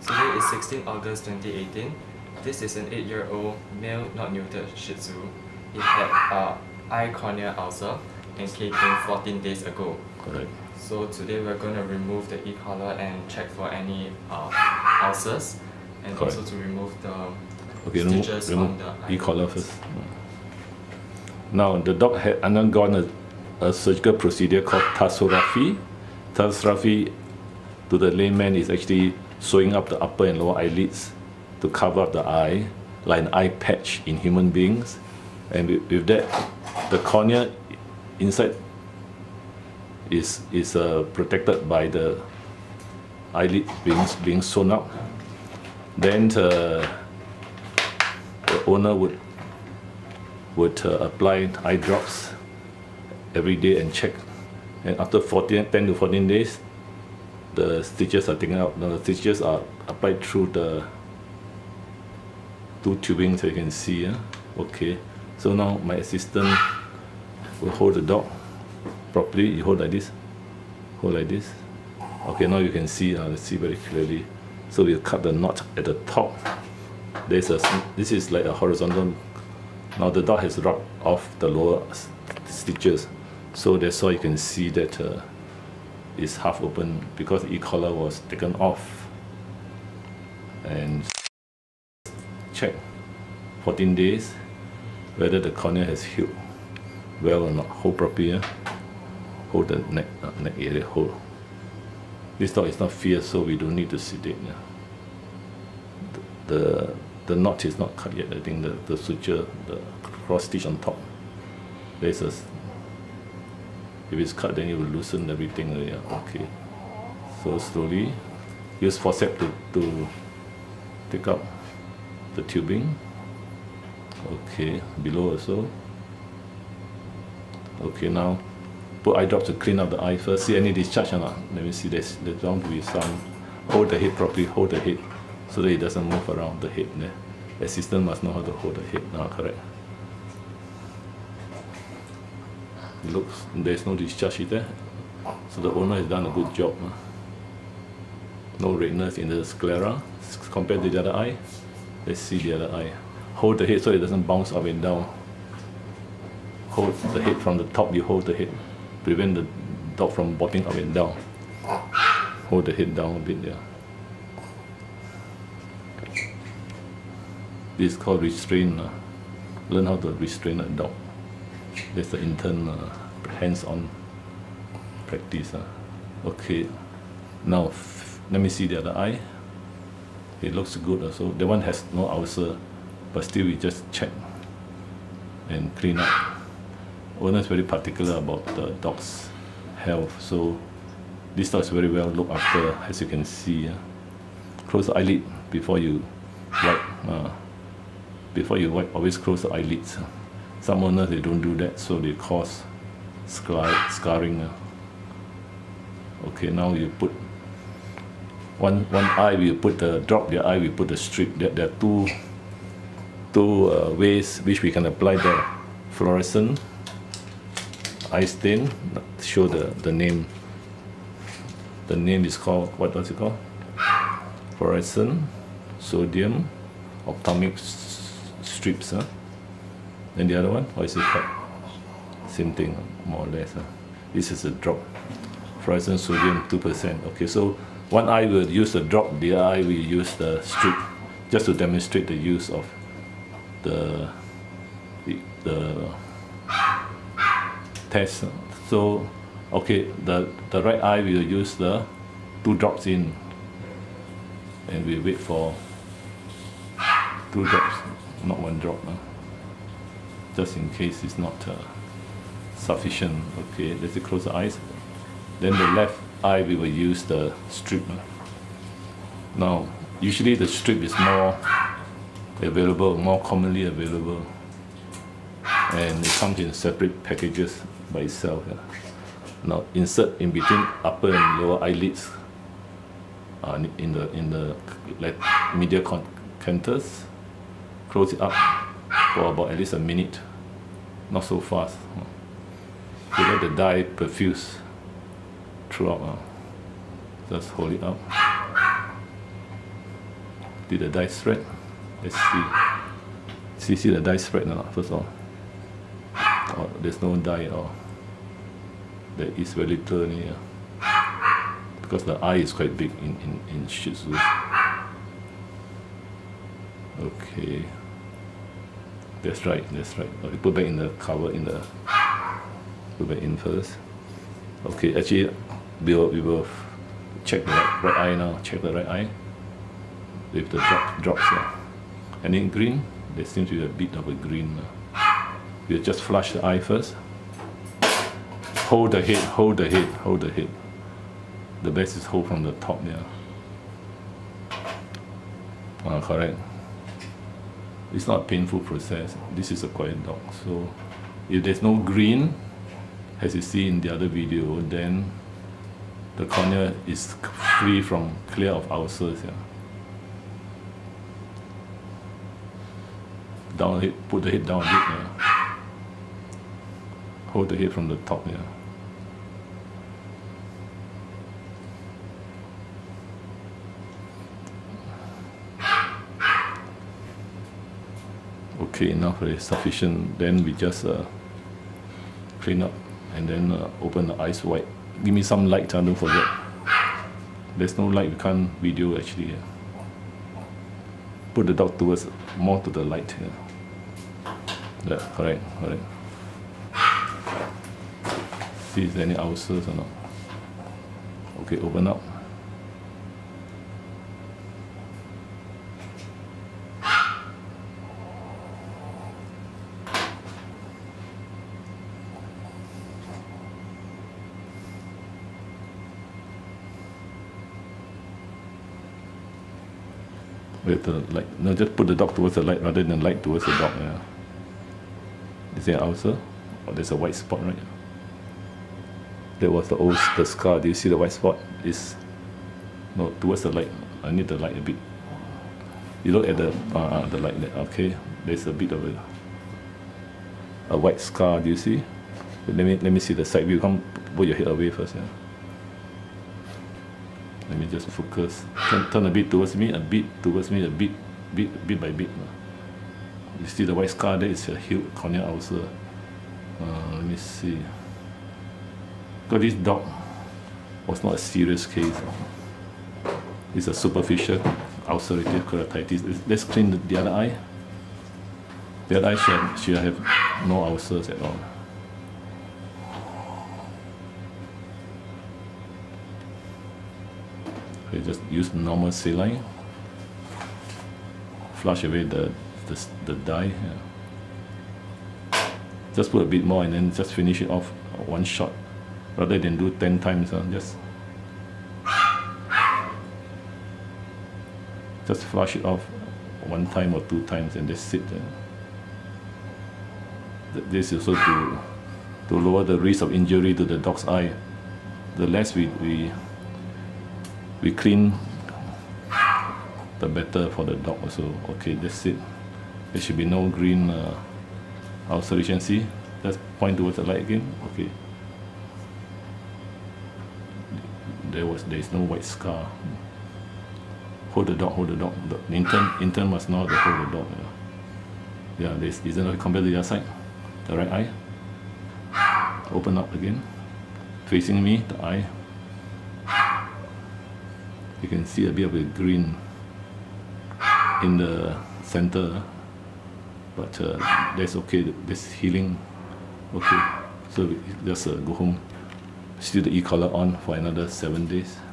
Today is 16 August 2018. This is an 8-year-old male not neutered Shih Tzu. He had eye cornea ulcer and came in 14 days ago. Correct. So today we're going to remove the e-collar and check for any ulcers, and Correct. also to remove the remove on the eye e-collar first. Now the dog had undergone a surgical procedure called tarsorrhaphy. Tarsorrhaphy, to the layman, is actually sewing up the upper and lower eyelids to cover up the eye, like an eye patch in human beings. And with that, the cornea inside is protected by the eyelid being sewn up. Then the owner would apply eye drops every day and check. And after 10 to 14 days, the stitches are taken out. Now the stitches are applied through the two tubing, so you can see. Okay. So now my assistant will hold the dog properly. You hold like this. Hold like this. Okay. Now you can see. Let's see very clearly. So we'll cut the knot at the top. This is like a horizontal. Now the dog has rubbed off the lower stitches, so that's why you can see that it's half open because the e-collar was taken off. And check 14 days whether the cornea has healed well or not. Hold properly. Hold the neck area. Hold. This dog is not fierce, so we don't need to sedate. The knot is not cut yet. I think the suture, the cross stitch on top. If it's cut, then it will loosen everything. Okay. So slowly, use forceps to take up the tubing. Okay, below also. Okay, now put eye drops to clean up the eye first. See any discharge or not? Let me see. There's bound to be some. Hold the head properly. Hold the head so that it doesn't move around the head. The assistant must know how to hold the head. Now, correct. It looks there's no discharge there, so the owner has done a good job. No redness in the sclera compared to the other eye. Let's see the other eye. Hold the head so it doesn't bounce up and down. Hold the head from the top. You hold the head, prevent the dog from bobbing up and down. Hold the head down a bit there. This is called restrain. Learn how to restrain a dog. That's the intern hands-on practice. Okay, now let me see the other eye. It looks good also. The one has no ulcer, but still we just check and clean up. Owner is very particular about the dog's health, so this dog is very well looked after, as you can see. Close the eyelid before you wipe. Before you wipe, always close the eyelids. Some owners, they don't do that, so they cause scarring. Okay, now you put one eye, we put the drop the eye, we put the strip. There are two ways which we can apply the fluorescent eye stain. Show the name. The name is called, what was it called? Fluorescent sodium ophthalmic strips. Then the other one, what is it called? Same thing, more or less. This is a drop. Fluorescent sodium 2%. Okay, so one eye will use the drop, the other eye will use the strip, just to demonstrate the use of the test. So, okay, the right eye will use the 2 drops in, and we wait for 2 drops, not 1 drop. Just in case it's not sufficient. Okay, let's close the eyes. Then the left eye we will use the strip. Now, usually the strip is more available, more commonly available, and it comes in separate packages by itself. Now, insert in between upper and lower eyelids, in the like medial canthus. Close it up for about at least a minute, not so fast. You let the dye perfuse throughout. Just hold it up. Did the dye spread? Let's see. See the dye spread or not, first of all. Oh, there's no dye at all. There is very little only, because the eye is quite big in Shih Tzus. Okay. That's right, that's right. Okay, put back in the cover, put back in first. Okay, actually, we will check the right eye now. Check the right eye with the drops here. And in green, there seems to be a bit of a green. We'll just flush the eye first. Hold the head, hold the head, hold the head. The best is hold from the top there. Correct. It's not a painful process. This is a quiet dog. So if there's no green, as you see in the other video, then the cornea is free from clear of ulcers. Yeah. Down the head, put the head down a bit. Yeah. Hold the head from the top. Yeah. Okay, enough, really sufficient. Then we just clean up and then open the eyes wide. Give me some light, don't forget. There's no light, we can't video actually. Yeah. Put the dog towards, more to the light. Yeah. Yeah, correct, correct. See if there's any ulcers or not. Okay, open up. With the light, no, just put the dog towards the light rather than light towards the dog. Yeah. Is there an ulcer? Oh, there's a white spot, right? That was the scar. Do you see the white spot? It's no towards the light. I need the light a bit. You look at the light there. Okay, there's a bit of a white scar. Do you see? Let me see the side view. Come, put your head away first. Yeah. Let me just focus. Turn a bit towards me, a bit towards me, bit by bit. You see the white scar there is a healed corneal ulcer. Let me see. Because this dog was not a serious case. It's a superficial ulcerative keratitis. Let's clean the other eye. The other eye should have no ulcers at all. Okay, just use normal saline. Flush away the dye. Yeah. Just put a bit more and then just finish it off one shot, rather than do 10 times. Just flush it off one time or 2 times and that's it. This is also to lower the risk of injury to the dog's eye. The less we clean, the better for the dog also. Okay, that's it. There should be no green ulceration. See? Just point towards the light again. Okay. There is no white scar. Hold the dog, hold the dog. The intern must know how to hold the dog. Yeah, isn't it compared to the other side? The right eye. Open up again. Facing me, the eye. You can see a bit of a green in the center, but that's okay. That's healing. Okay, so just go home. Still the e-collar on for another 7 days.